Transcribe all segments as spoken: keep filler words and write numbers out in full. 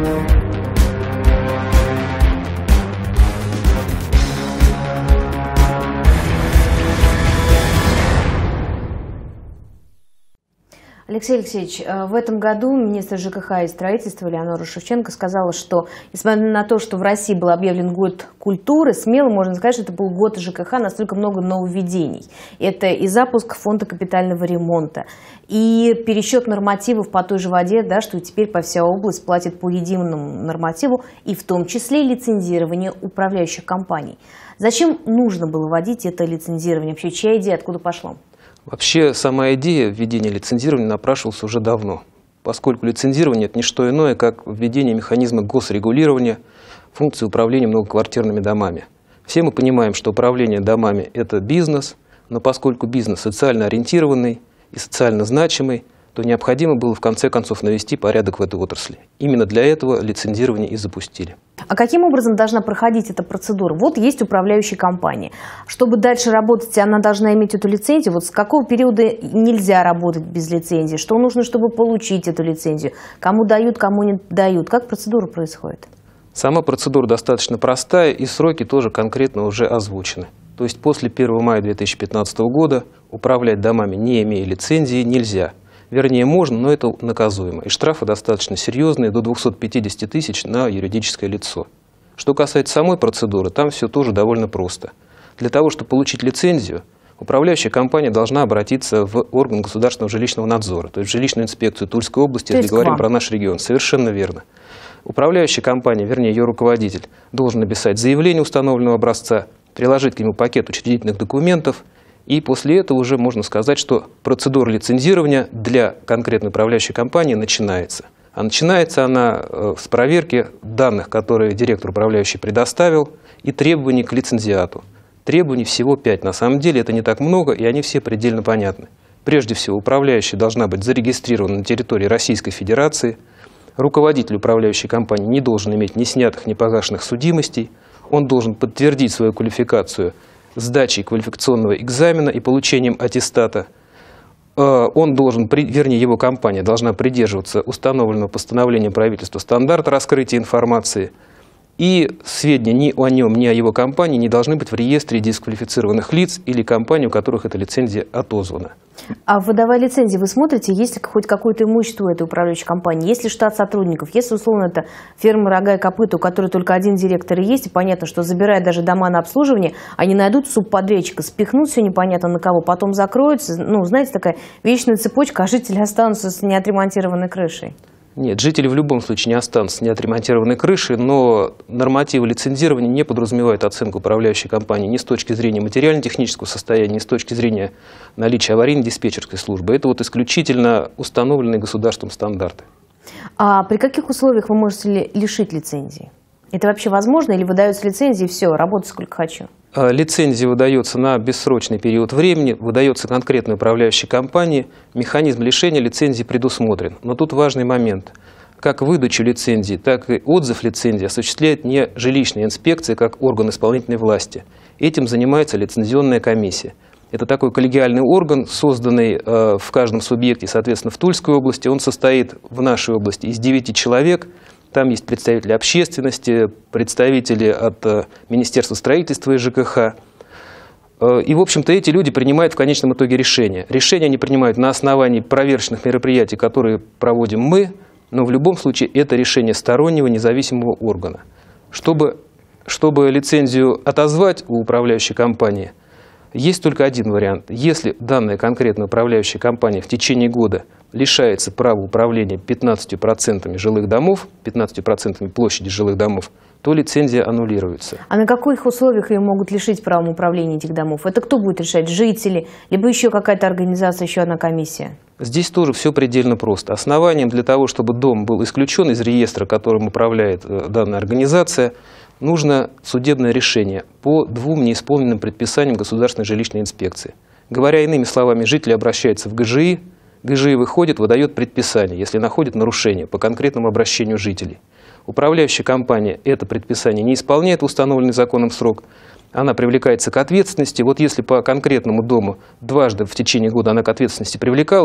Алексей Алексеевич, в этом году министр ЖКХ и строительства Элеонора Шевченко сказала, что, несмотря на то, что в России был объявлен год культуры, смело можно сказать, что это был год ЖКХ, настолько много нововведений. Это и запуск фонда капитального ремонта, и пересчет нормативов по той же воде, да, что теперь по вся область платит по единому нормативу, и в том числе лицензирование управляющих компаний. Зачем нужно было вводить это лицензирование? Вообще, чья идея, откуда пошла? Вообще, сама идея введения лицензирования напрашивалась уже давно, поскольку лицензирование – это не что иное, как введение механизма госрегулирования функции управления многоквартирными домами. Все мы понимаем, что управление домами – это бизнес, но поскольку бизнес социально ориентированный и социально значимый, то необходимо было в конце концов навести порядок в этой отрасли. Именно для этого лицензирование и запустили. А каким образом должна проходить эта процедура? Вот есть управляющая компания. Чтобы дальше работать, она должна иметь эту лицензию. Вот с какого периода нельзя работать без лицензии? Что нужно, чтобы получить эту лицензию? Кому дают, кому не дают? Как процедура происходит? Сама процедура достаточно простая, и сроки тоже конкретно уже озвучены. То есть после первого мая две тысячи пятнадцатого года управлять домами, не имея лицензии, нельзя. Вернее, можно, но это наказуемо. И штрафы достаточно серьезные, до двухсот пятидесяти тысяч на юридическое лицо. Что касается самой процедуры, там все тоже довольно просто. Для того, чтобы получить лицензию, управляющая компания должна обратиться в орган государственного жилищного надзора, то есть в жилищную инспекцию Тульской области, если говорим про наш регион. Совершенно верно. Управляющая компания, вернее ее руководитель, должен написать заявление установленного образца, приложить к нему пакет учредительных документов, и после этого уже можно сказать, что процедура лицензирования для конкретной управляющей компании начинается. А начинается она с проверки данных, которые директор управляющий предоставил, и требований к лицензиату. Требований всего пять. На самом деле это не так много, и они все предельно понятны. Прежде всего, управляющая должна быть зарегистрирована на территории Российской Федерации. Руководитель управляющей компании не должен иметь ни снятых, ни погашенных судимостей. Он должен подтвердить свою квалификацию сдачей квалификационного экзамена и получением аттестата. Он должен, вернее, его компания должна придерживаться установленного постановлением правительства стандарта раскрытия информации, и сведения ни о нем, ни о его компании не должны быть в реестре дисквалифицированных лиц или компаний, у которых эта лицензия отозвана. А выдавая лицензии, вы смотрите, есть ли хоть какое-то имущество у этой управляющей компании, есть ли штат сотрудников, если, условно, это фирма «Рога и копыта», у которой только один директор и есть, и понятно, что забирая даже дома на обслуживание, они найдут субподрядчика, спихнут все непонятно на кого, потом закроются, ну, знаете, такая вечная цепочка, а жители останутся с неотремонтированной крышей. Нет, жители в любом случае не останутся с неотремонтированной крышей, но нормативы лицензирования не подразумевают оценку управляющей компании ни с точки зрения материально-технического состояния, ни с точки зрения наличия аварийно-диспетчерской службы. Это вот исключительно установленные государством стандарты. А при каких условиях вы можете лишить лицензии? Это вообще возможно или выдаются лицензии, все, работаю сколько хочу? Лицензия выдается на бессрочный период времени, выдается конкретной управляющей компании. Механизм лишения лицензии предусмотрен. Но тут важный момент. Как выдачу лицензии, так и отзыв лицензии осуществляет не жилищная инспекция, как орган исполнительной власти. Этим занимается лицензионная комиссия. Это такой коллегиальный орган, созданный э, в каждом субъекте, соответственно, в Тульской области. Он состоит в нашей области из девяти человек. Там есть представители общественности, представители от э, Министерства строительства и ЖКХ. Э, и, в общем-то, эти люди принимают в конечном итоге решения. Решения они принимают на основании проверочных мероприятий, которые проводим мы, но в любом случае это решение стороннего независимого органа. Чтобы, чтобы лицензию отозвать у управляющей компании, есть только один вариант. Если данная конкретная управляющая компания в течение года лишается права управления пятнадцатью процентами жилых домов, пятнадцатью процентами площади жилых домов, то лицензия аннулируется. А на каких условиях ее могут лишить права управления этих домов? Это кто будет решать? Жители? Либо еще какая-то организация, еще одна комиссия? Здесь тоже все предельно просто. Основанием для того, чтобы дом был исключен из реестра, которым управляет э, данная организация, нужно судебное решение по двум неисполненным предписаниям Государственной жилищной инспекции. Говоря иными словами, жители обращаются в ГЖИ, ГЖИ выходит, выдает предписание, если находит нарушение по конкретному обращению жителей. Управляющая компания это предписание не исполняет в установленный законом срок, она привлекается к ответственности. Вот если по конкретному дому дважды в течение года она к ответственности привлекалась,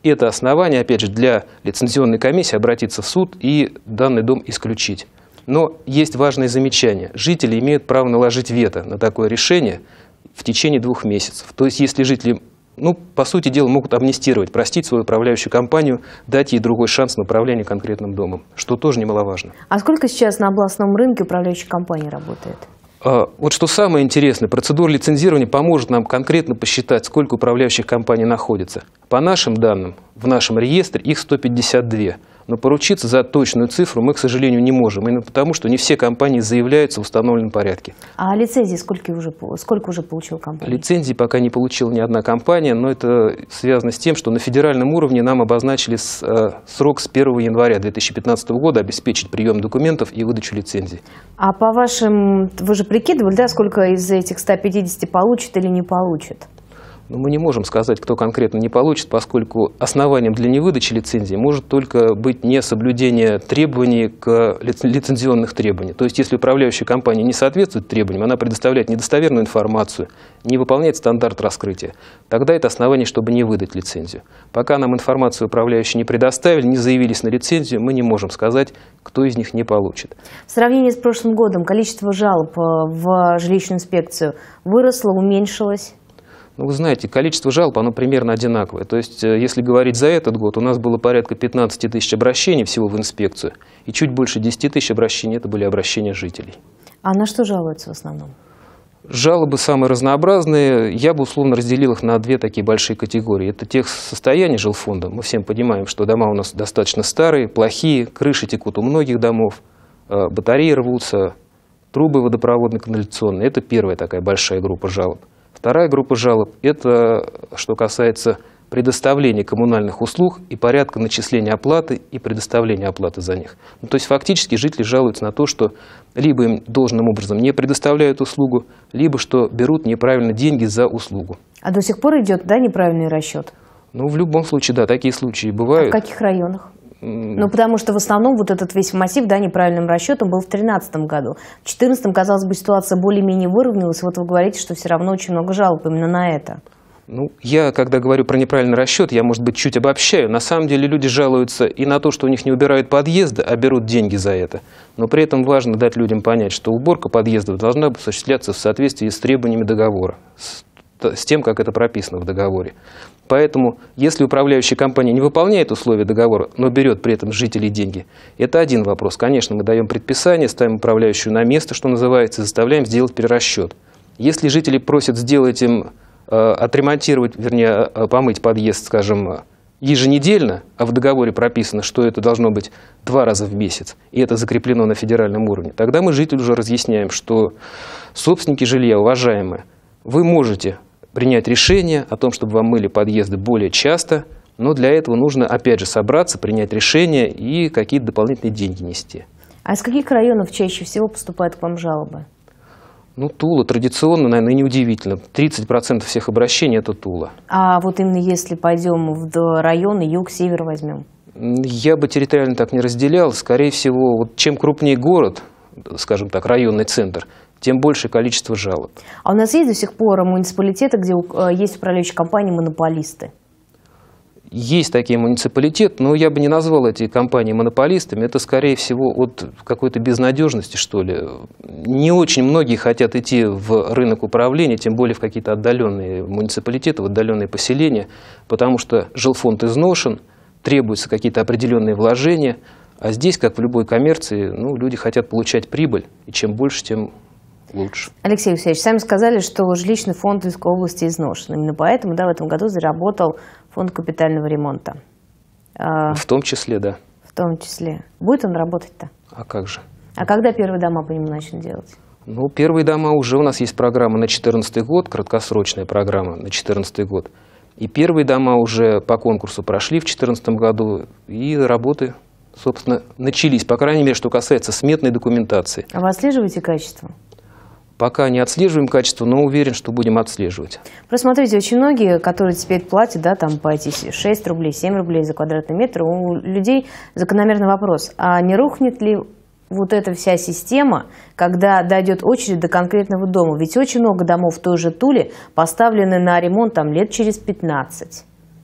это основание, опять же, для лицензионной комиссии обратиться в суд и данный дом исключить. Но есть важное замечание. Жители имеют право наложить вето на такое решение в течение двух месяцев. То есть, если жители, ну, по сути дела, могут амнистировать, простить свою управляющую компанию, дать ей другой шанс на управление конкретным домом, что тоже немаловажно. А сколько сейчас на областном рынке управляющих компаний работает? Вот что самое интересное, процедура лицензирования поможет нам конкретно посчитать, сколько управляющих компаний находится. По нашим данным, в нашем реестре их сто пятьдесят две. Но поручиться за точную цифру мы, к сожалению, не можем. Именно потому, что не все компании заявляются в установленном порядке. А лицензии сколько уже, сколько уже получила компания? Лицензии пока не получила ни одна компания, но это связано с тем, что на федеральном уровне нам обозначили с, э, срок с первого января две тысячи пятнадцатого года обеспечить прием документов и выдачу лицензий. А по вашим, вы же прикидывали, да, сколько из этих ста пятидесяти получит или не получит? Но мы не можем сказать, кто конкретно не получит, поскольку основанием для невыдачи лицензии может только быть несоблюдение требований к лицензионных требований. То есть, если управляющая компания не соответствует требованиям, она предоставляет недостоверную информацию, не выполняет стандарт раскрытия, тогда это основание, чтобы не выдать лицензию. Пока нам информацию управляющие не предоставили, не заявились на лицензию, мы не можем сказать, кто из них не получит. В сравнении с прошлым годом количество жалоб в жилищную инспекцию выросло, уменьшилось? Ну, вы знаете, количество жалоб, оно примерно одинаковое. То есть, если говорить за этот год, у нас было порядка пятнадцати тысяч обращений всего в инспекцию, и чуть больше десяти тысяч обращений – это были обращения жителей. А на что жалуются в основном? Жалобы самые разнообразные. Я бы условно разделил их на две такие большие категории. Это тех состояний жилфонда. Мы всем понимаем, что дома у нас достаточно старые, плохие, крыши текут у многих домов, батареи рвутся, трубы водопроводно-канализационные. Это первая такая большая группа жалоб. Вторая группа жалоб – это что касается предоставления коммунальных услуг и порядка начисления оплаты и предоставления оплаты за них. Ну, то есть фактически жители жалуются на то, что либо им должным образом не предоставляют услугу, либо что берут неправильно деньги за услугу. А до сих пор идет, да, неправильный расчет? Ну, в любом случае, да, такие случаи бывают. А в каких районах? Ну, потому что в основном вот этот весь массив, да, неправильным расчетом был в две тысячи тринадцатом году. В две тысячи четырнадцатом, казалось бы, ситуация более-менее выровнялась. Вот вы говорите, что все равно очень много жалоб именно на это. Ну, я, когда говорю про неправильный расчет, я, может быть, чуть обобщаю. На самом деле люди жалуются и на то, что у них не убирают подъезды, а берут деньги за это. Но при этом важно дать людям понять, что уборка подъездов должна осуществляться в соответствии с требованиями договора, с, с тем, как это прописано в договоре. Поэтому, если управляющая компания не выполняет условия договора, но берет при этом с жителей деньги, это один вопрос. Конечно, мы даем предписание, ставим управляющую на место, что называется, и заставляем сделать перерасчет. Если жители просят сделать им, э, отремонтировать, вернее, помыть подъезд, скажем, еженедельно, а в договоре прописано, что это должно быть два раза в месяц, и это закреплено на федеральном уровне, тогда мы жителю уже разъясняем, что собственники жилья, уважаемые, вы можете принять решение о том, чтобы вам мыли подъезды более часто, но для этого нужно, опять же, собраться, принять решение и какие-то дополнительные деньги нести. А из каких районов чаще всего поступают к вам жалобы? Ну, Тула традиционно, наверное, неудивительно. тридцать процентов всех обращений – это Тула. А вот именно если пойдем в районы, юг, север возьмем? Я бы территориально так не разделял. Скорее всего, вот чем крупнее город, скажем так, районный центр, тем большее количество жалоб. А у нас есть до сих пор муниципалитеты, где есть управляющие компании монополисты? Есть такие муниципалитеты, но я бы не назвал эти компании монополистами. Это, скорее всего, от какой-то безнадежности, что ли. Не очень многие хотят идти в рынок управления, тем более в какие-то отдаленные муниципалитеты, в отдаленные поселения, потому что жилфонд изношен, требуются какие-то определенные вложения. А здесь, как в любой коммерции, ну, люди хотят получать прибыль, и чем больше, тем лучше. Алексей Алексеевич, сами сказали, что жилищный фонд Тульской области изношен. Именно поэтому, да, в этом году заработал фонд капитального ремонта. В том числе, да. В том числе. Будет он работать-то? А как же? А когда первые дома по нему начнут делать? Ну, первые дома уже у нас есть программа на две тысячи четырнадцатый год, краткосрочная программа на две тысячи четырнадцатый год. И первые дома уже по конкурсу прошли в две тысячи четырнадцатом году, и работы, собственно, начались, по крайней мере, что касается сметной документации. А вы отслеживаете качество? Пока не отслеживаем качество, но уверен, что будем отслеживать. Просто смотрите, очень многие, которые теперь платят, да, там по эти шесть рублей, семь рублей за квадратный метр, у людей закономерный вопрос, а не рухнет ли вот эта вся система, когда дойдет очередь до конкретного дома? Ведь очень много домов в той же Туле поставлены на ремонт там лет через пятнадцать.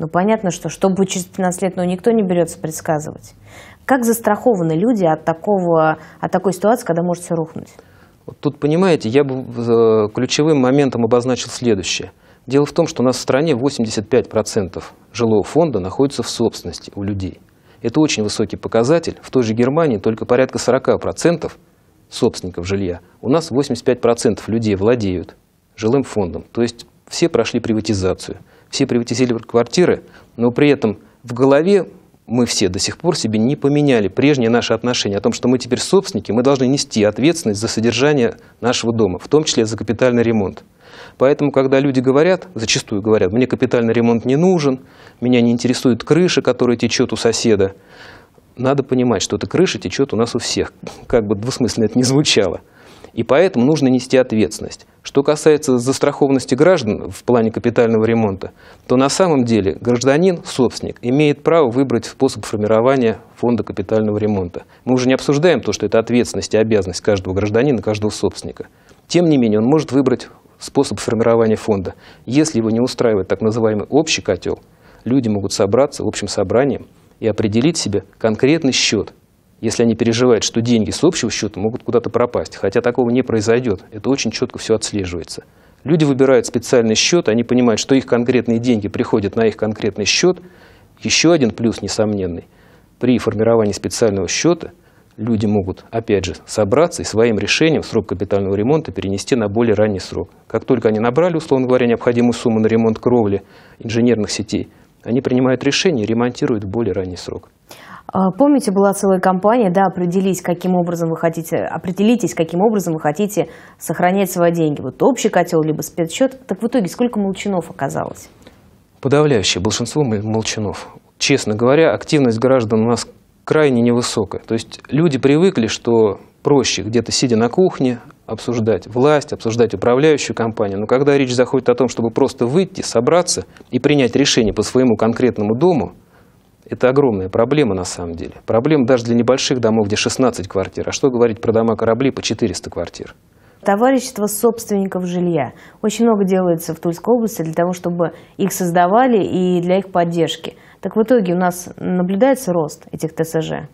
Ну, понятно, что что будет через пятнадцать лет, но никто не берется предсказывать. Как застрахованы люди от, такого, от такой ситуации, когда может все рухнуть? Вот тут, понимаете, я бы ключевым моментом обозначил следующее. Дело в том, что у нас в стране восемьдесят пять процентов жилого фонда находится в собственности у людей. Это очень высокий показатель. В той же Германии только порядка сорок процентов собственников жилья. У нас восемьдесят пять процентов людей владеют жилым фондом. То есть все прошли приватизацию. Все приватизировали квартиры, но при этом в голове мы все до сих пор себе не поменяли прежние наши отношения о том, что мы теперь собственники, мы должны нести ответственность за содержание нашего дома, в том числе за капитальный ремонт. Поэтому, когда люди говорят, зачастую говорят, мне капитальный ремонт не нужен, меня не интересует крыша, которая течет у соседа, надо понимать, что эта крыша течет у нас у всех, как бы двусмысленно это ни звучало. И поэтому нужно нести ответственность. Что касается застрахованности граждан в плане капитального ремонта, то на самом деле гражданин, собственник, имеет право выбрать способ формирования фонда капитального ремонта. Мы уже не обсуждаем то, что это ответственность и обязанность каждого гражданина, каждого собственника. Тем не менее, он может выбрать способ формирования фонда. Если его не устраивает так называемый общий котел, люди могут собраться в общем собрании и определить себе конкретный счет, если они переживают, что деньги с общего счета могут куда-то пропасть. Хотя такого не произойдет. Это очень четко все отслеживается. Люди выбирают специальный счет, они понимают, что их конкретные деньги приходят на их конкретный счет. Еще один плюс несомненный. При формировании специального счета люди могут, опять же, собраться и своим решением срок капитального ремонта перенести на более ранний срок. Как только они набрали, условно говоря, необходимую сумму на ремонт кровли инженерных сетей, они принимают решение и ремонтируют в более ранний срок. Помните, была целая кампания, да, определись, каким образом вы хотите, определитесь, каким образом вы хотите сохранять свои деньги. Вот общий котел, либо спецсчет. Так в итоге сколько молчунов оказалось? Подавляющее большинство молчунов. Честно говоря, активность граждан у нас крайне невысокая. То есть люди привыкли, что проще где-то сидя на кухне обсуждать власть, обсуждать управляющую компанию. Но когда речь заходит о том, чтобы просто выйти, собраться и принять решение по своему конкретному дому, это огромная проблема на самом деле. Проблема даже для небольших домов, где шестнадцать квартир. А что говорить про дома-корабли по четыреста квартир? Товарищество собственников жилья. Очень много делается в Тульской области для того, чтобы их создавали и для их поддержки. Так в итоге у нас наблюдается рост этих ТСЖ?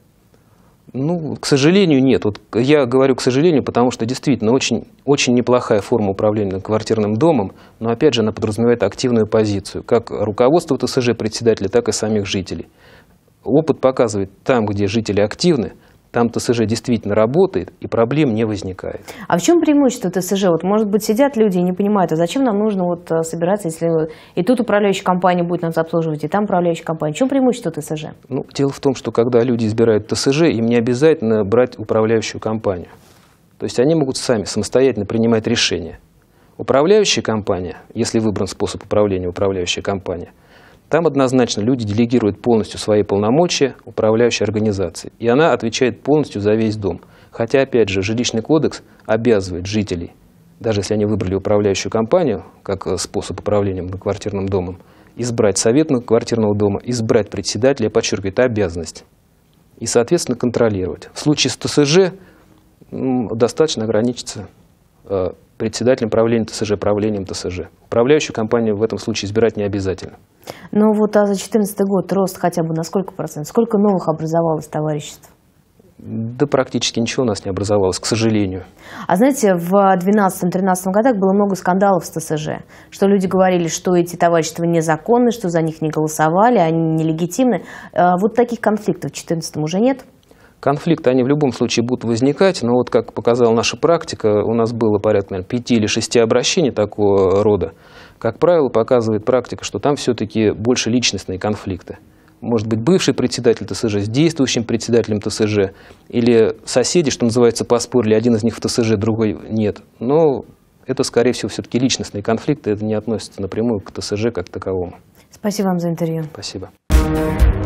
Ну, к сожалению, нет. Вот я говорю к сожалению, потому что действительно очень, очень неплохая форма управления квартирным домом, но опять же она подразумевает активную позицию, как руководства ТСЖ, председателя, так и самих жителей. Опыт показывает, там, где жители активны, там ТСЖ действительно работает и проблем не возникает. А в чем преимущество ТСЖ? Вот, может быть, сидят люди и не понимают, а зачем нам нужно вот собираться, если и тут управляющая компания будет нас обслуживать, и там управляющая компания. В чем преимущество ТСЖ? Ну, дело в том, что когда люди избирают ТСЖ, им не обязательно брать управляющую компанию. То есть они могут сами самостоятельно принимать решения. Управляющая компания, если выбран способ управления управляющей компанией, там однозначно люди делегируют полностью свои полномочия управляющей организации. И она отвечает полностью за весь дом. Хотя, опять же, жилищный кодекс обязывает жителей, даже если они выбрали управляющую компанию как способ управления многоквартирным домом, избрать совет многоквартирного дома, избрать председателя, я подчеркиваю, это обязанность. И, соответственно, контролировать. В случае с ТСЖ ну, достаточно ограничиться э, председателем правления ТСЖ, правлением ТСЖ. Управляющую компанию в этом случае избирать не обязательно. Ну вот а за две тысячи четырнадцатый год рост хотя бы на сколько процентов? Сколько новых образовалось товариществ? Да практически ничего у нас не образовалось, к сожалению. А знаете, в две тысячи двенадцатом-тринадцатом годах было много скандалов с ТСЖ, что люди говорили, что эти товарищества незаконны, что за них не голосовали, они нелегитимны. Вот таких конфликтов в две тысячи четырнадцатом уже нет? Конфликты, они в любом случае будут возникать, но вот как показала наша практика, у нас было порядка, наверное, пяти или шести обращений такого рода. Как правило, показывает практика, что там все-таки больше личностные конфликты. Может быть, бывший председатель ТСЖ с действующим председателем ТСЖ, или соседи, что называется, поспорили, один из них в ТСЖ, другой нет. Но это, скорее всего, все-таки личностные конфликты, это не относится напрямую к ТСЖ как к таковому. Спасибо вам за интервью. Спасибо.